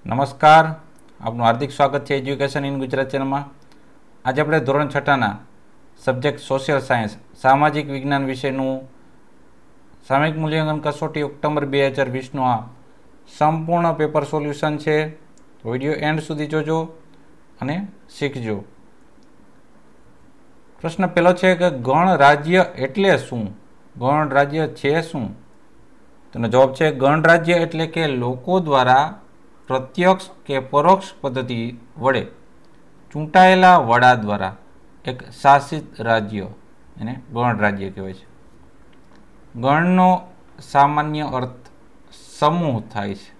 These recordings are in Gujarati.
નમસ્કાર, આપનું હાર્દિક સ્વાગત છે એજ્યુકેશન ઇન ગુજરાત ચેનલમાં. આજે આપણે ધોરણ 6ના સબ્જેક્ટ સોશિયલ સાયન્સ સામાજિક વિજ્ઞાન વિષયનું સામયિક મૂલ્યાંકન કસોટી ઓક્ટોબર 2020નું આ સંપૂર્ણ પેપર સોલ્યુશન છે. વિડીયો એન્ડ સુધી જોજો અને શીખજો. પ્રશ્ન પહેલો છે કે ગણરાજ્ય એટલે શું? ગણરાજ્ય છે શું? તેનો જવાબ છે ગણરાજ્ય એટલે કે લોકો દ્વારા પ્રત્યક્ષ કે પરોક્ષ પદ્ધતિ વડે ચૂંટાયેલા વડા દ્વારા એક શાસિત રાજ્ય, એને ગણરાજ્ય કહેવાય છે. ગણનો સામાન્ય અર્થ સમૂહ થાય છે.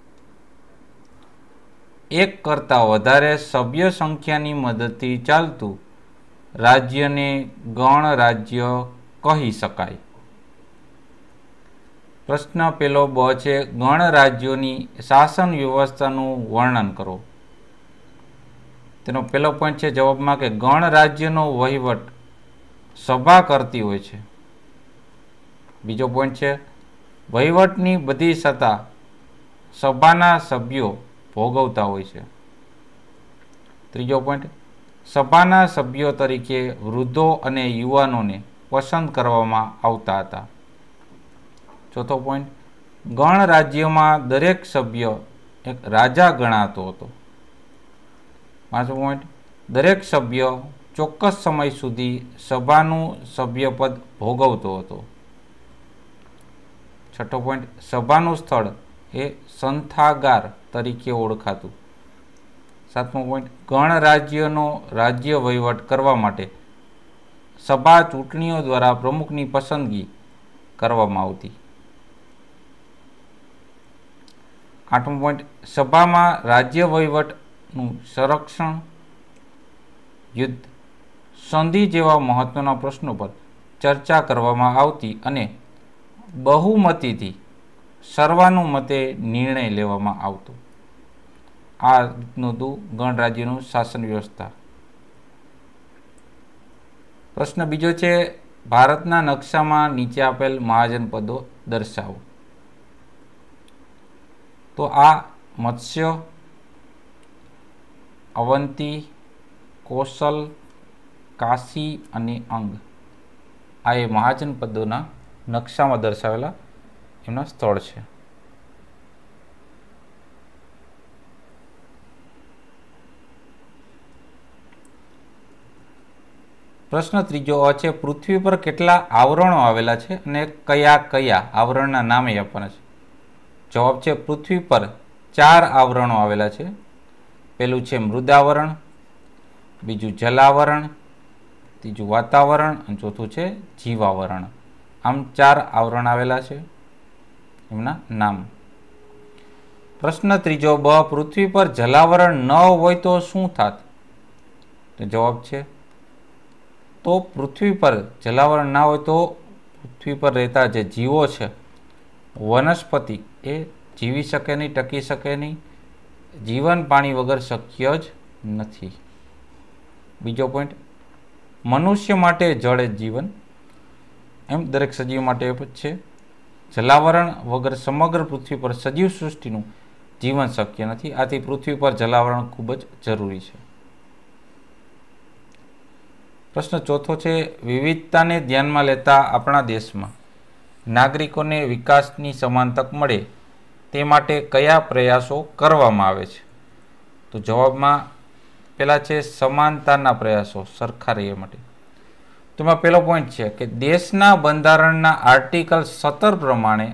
એક કરતાં વધારે સભ્ય સંખ્યાની મદદથી ચાલતું રાજ્યને ગણરાજ્ય કહી શકાય. પ્રશ્ન પેલો બ છે, ગણરાજ્યોની શાસન વ્યવસ્થાનું વર્ણન કરો. તેનો પહેલો પોઈન્ટ છે જવાબમાં કે ગણરાજ્યનો વહીવટ સભા કરતી હોય છે. બીજો પોઈન્ટ છે વહીવટની બધી સત્તા સભાના સભ્યો ભોગવતા હોય છે. ત્રીજો પોઈન્ટ, સભાના સભ્યો તરીકે વૃદ્ધો અને યુવાનોને પસંદ કરવામાં આવતા હતા. ચોથો પોઈન્ટ, ગણરાજ્યમાં દરેક સભ્ય એક રાજા ગણાતો હતો. પાંચમો પોઈન્ટ, દરેક સભ્ય ચોક્કસ સમય સુધી સભાનું સભ્યપદ ભોગવતો હતો. છઠ્ઠો પોઈન્ટ, સભાનું સ્થળ એ સંથાગાર તરીકે ઓળખાતું. સાતમો પોઈન્ટ, ગણરાજ્યનો રાજ્ય વહીવટ કરવા માટે સભા ચૂંટણીઓ દ્વારા પ્રમુખની પસંદગી કરવામાં આવતી. આઠમો પોઈન્ટ, સભામાં રાજ્ય વહીવટનું સંરક્ષણ, યુદ્ધ, સંધિ જેવા મહત્વના પ્રશ્નો પર ચર્ચા કરવામાં આવતી અને બહુમતીથી સર્વાનુમતે નિર્ણય લેવામાં આવતો. આ રીતનું હતું ગણરાજ્યનું શાસન વ્યવસ્થા. પ્રશ્ન બીજો છે, ભારતના નકશામાં નીચે આપેલ મહાજનપદો દર્શાવો. તો આ મત્સ્ય, અવંતી, કોસલ, કાશી અને અંગ આ એ મહાજનપદોના નકશામાં દર્શાવેલા એમના સ્થળ છે. પ્રશ્ન ત્રીજો છે, પૃથ્વી પર કેટલા આવરણો આવેલા છે અને કયા કયા આવરણના નામે આપવાના છે? જવાબ છે પૃથ્વી પર 4 આવરણો આવેલા છે. પહેલું છે મૃદાવરણ, બીજું જલાવરણ, ત્રીજું વાતાવરણ અને ચોથું છે જીવાવરણ. આમ 4 આવરણ આવેલા છે, એમના નામ. પ્રશ્ન ત્રીજો બ, પૃથ્વી પર જલાવરણ ન હોય તો શું થાત? તો જવાબ છે, તો પૃથ્વી પર જલાવરણ ના હોય તો પૃથ્વી પર રહેતા જે જીવો છે, વનસ્પતિ એ જીવી શકે નહીં, ટકી શકે નહીં. જીવન પાણી વગર શક્ય જ નથી. બીજો પોઈન્ટ, મનુષ્ય માટે જળ એ જીવન, એમ દરેક સજીવ માટે છે. જલાવરણ વગર સમગ્ર પૃથ્વી પર સજીવ સૃષ્ટિનું જીવન શક્ય નથી. આથી પૃથ્વી પર જલાવરણ ખૂબ જ જરૂરી છે. પ્રશ્ન ચોથો છે, વિવિધતાને ધ્યાનમાં લેતા આપણા દેશમાં નાગરિકોને વિકાસની સમાન તક મળે તે માટે કયા પ્રયાસો કરવામાં આવે છે? તો જવાબમાં પહેલા છે સમાનતાના પ્રયાસો, સરખા રહે માટે. તો એમાં પહેલો પોઈન્ટ છે કે દેશના બંધારણના આર્ટિકલ 17 પ્રમાણે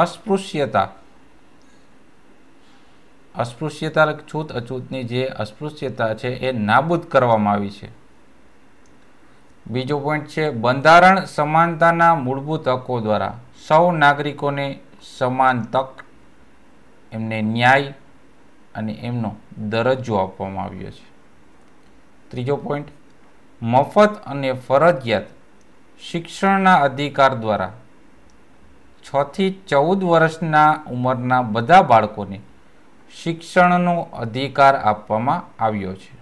અસ્પૃશ્યતા છૂત અછૂતની જે અસ્પૃશ્યતા છે એ નાબૂદ કરવામાં આવી છે. બીજો પોઈન્ટ છે, બંધારણ સમાનતાના મૂળભૂત હકો દ્વારા સૌ નાગરિકોને સમાન તક, એમને ન્યાય અને એમનો દરજ્જો આપવામાં આવ્યો છે. ત્રીજો પોઈન્ટ, મફત અને ફરજિયાત શિક્ષણના અધિકાર દ્વારા 6 થી 14 વર્ષના ઉંમરના બધા બાળકોને શિક્ષણનો અધિકાર આપવામાં આવ્યો છે.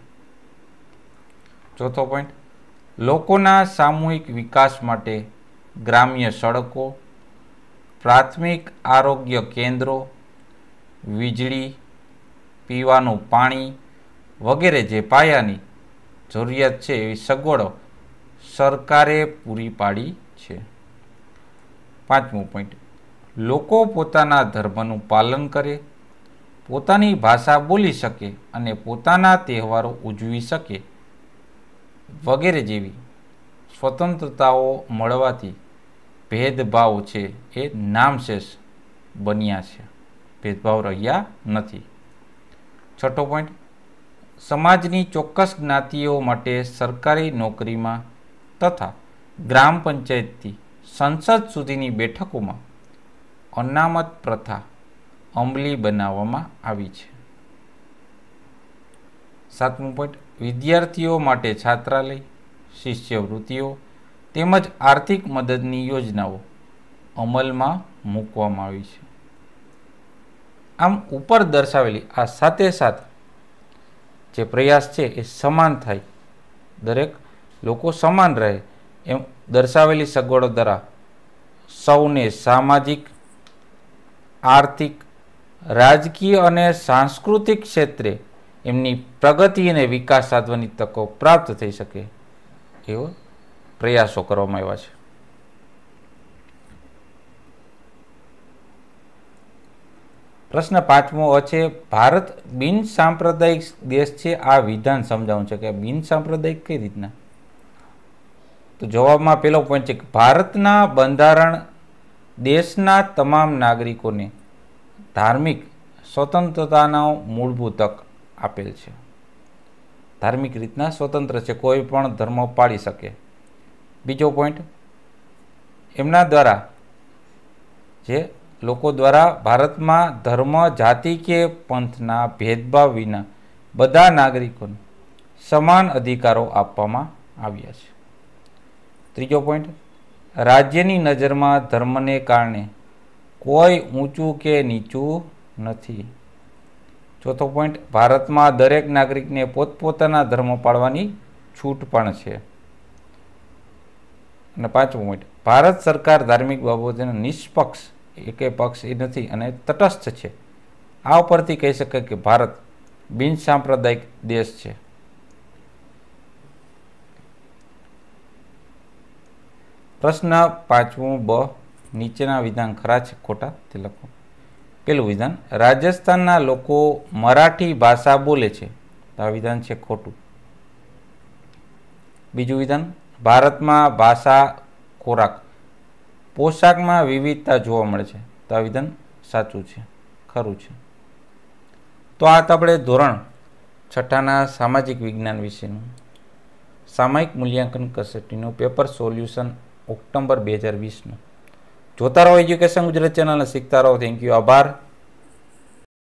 ચોથો પોઈન્ટ, લોકોના સામૂહિક વિકાસ માટે ગ્રામ્ય સડકો, પ્રાથમિક આરોગ્ય કેન્દ્રો, વીજળી, પીવાનું પાણી વગેરે જે પાયાની જરૂરિયાત છે એવી સગવડો સરકારે પૂરી પાડી છે. 5મો પોઈન્ટ, લોકો પોતાના ધર્મનું પાલન કરે, પોતાની ભાષા બોલી શકે અને પોતાના તહેવારો ઉજવી શકે વગેરે જેવી સ્વતંત્રતાઓ મળવાથી ભેદભાવ છે એ નામશેષ બન્યા છે, ભેદભાવ રહ્યા નથી. 6મો પોઈન્ટ, સમાજની ચોક્કસ જ્ઞાતિઓ માટે સરકારી નોકરીમાં તથા ગ્રામ પંચાયતથી સંસદ સુધીની બેઠકોમાં અનામત પ્રથા અમલી બનાવવામાં આવી છે. 7મો પોઈન્ટ, વિદ્યાર્થીઓ માટે છાત્રાલય, શિષ્યવૃત્તિઓ તેમજ આર્થિક મદદની યોજનાઓ અમલમાં મૂકવામાં આવી છે. આમ ઉપર દર્શાવેલી આ સાથે સાથ જે પ્રયાસ છે એ સમાન થાય, દરેક લોકો સમાન રહે એમ દર્શાવેલી સગવડો દ્વારા સૌને સામાજિક, આર્થિક, રાજકીય અને સાંસ્કૃતિક ક્ષેત્રે એમની પ્રગતિ અને વિકાસ સાધવાની તકો પ્રાપ્ત થઈ શકે એવો પ્રયાસો કરવામાં આવ્યા છે. પ્રશ્ન 5મો છે, ભારત બિન સાંપ્રદાયિક દેશ છે, આ વિધાન સમજાવવું છે કે બિન સાંપ્રદાયિક કઈ રીતના. તો જવાબમાં પહેલો પોઈન્ટ છે કે ભારતના બંધારણ દેશના તમામ નાગરિકોને ધાર્મિક સ્વતંત્રતાનો મૂળભૂત હક આપેલ છે. ધાર્મિક રીતના સ્વતંત્ર છે, કોઈ પણ ધર્મ પાળી શકે. બીજો પોઈન્ટ, એમના દ્વારા જે લોકો દ્વારા ભારતમાં ધર્મ, જાતિ કે પંથના ભેદભાવ વિના બધા નાગરિકોને સમાન અધિકારો આપવામાં આવ્યા છે. ત્રીજો પોઈન્ટ, રાજ્યની નજરમાં ધર્મને કારણે કોઈ ઊંચું કે નીચું નથી. ચોથો પોઈન્ટ, ભારતમાં દરેક નાગરિકને પોતપોતાના ધર્મ પાળવાની છૂટ પણ છે. અને 5મો પોઈન્ટ, ભારત સરકાર ધાર્મિક બાબતોને નિષ્પક્ષ, એકે પક્ષ એ નથી અને તટસ્થ છે. આ ઉપરથી કહી શકાય કે ભારત બિન સાંપ્રદાયિક દેશ છે. પ્રશ્ન 5મો બ, નીચેના વિધાન ખરા છે ખોટા તે લખો. પેલું વિધાન, રાજસ્થાનના લોકો મરાઠી ભાષા બોલે છે, તો આ વિધાન છે ખોટું. બીજું વિધાન, ભારતમાં ભાષા, ખોરાક, પોશાકમાં વિવિધતા જોવા મળે છે, તો આ વિધાન સાચું છે, ખરું છે. તો આ આપણે ધોરણ 6ના સામાજિક વિજ્ઞાન વિશેનું સામયિક મૂલ્યાંકન કસોટીનું પેપર સોલ્યુશન ઓક્ટોબર 2020નું. જોતા રહો એજ્યુકેશન ગુજરાત ચેનલને, શીખતા રહો. થેન્ક યુ, આભાર.